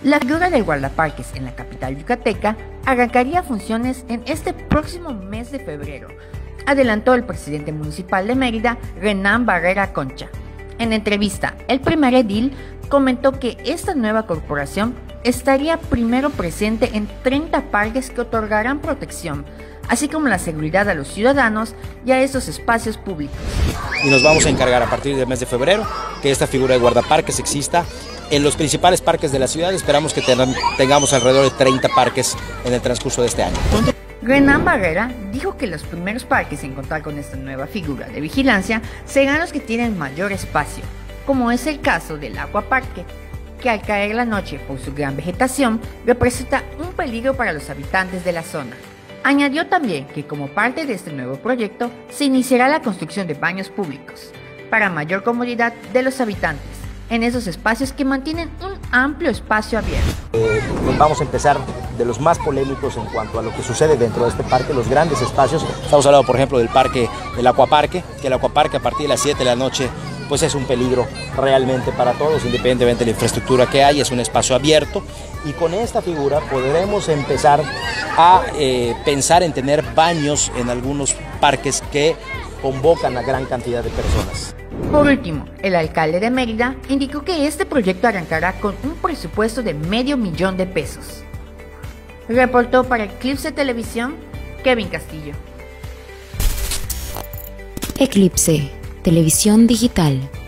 La figura del guardaparques en la capital yucateca arrancaría funciones en este próximo mes de febrero, adelantó el presidente municipal de Mérida, Renán Barrera Concha. En entrevista, el primer edil comentó que esta nueva corporación estaría primero presente en 30 parques que otorgarán protección, así como la seguridad a los ciudadanos y a esos espacios públicos. Y nos vamos a encargar a partir del mes de febrero que esta figura de guardaparques exista en los principales parques de la ciudad. Esperamos que tengamos alrededor de 30 parques en el transcurso de este año. Renán Barrera dijo que los primeros parques en contar con esta nueva figura de vigilancia serán los que tienen mayor espacio, como es el caso del Aquaparque, que al caer la noche por su gran vegetación representa un peligro para los habitantes de la zona. Añadió también que como parte de este nuevo proyecto se iniciará la construcción de baños públicos para mayor comodidad de los habitantes en esos espacios que mantienen un amplio espacio abierto. Vamos a empezar de los más polémicos en cuanto a lo que sucede dentro de este parque, los grandes espacios. Estamos hablando, por ejemplo, del Aquaparque, que el Aquaparque a partir de las 7 de la noche pues es un peligro realmente para todos, independientemente de la infraestructura que hay, es un espacio abierto, y con esta figura podremos empezar a pensar en tener baños en algunos parques que convocan a gran cantidad de personas. Por último, el alcalde de Mérida indicó que este proyecto arrancará con un presupuesto de $500,000 de pesos. Reportó para Eclipse Televisión, Kevin Castillo. Eclipse, televisión digital.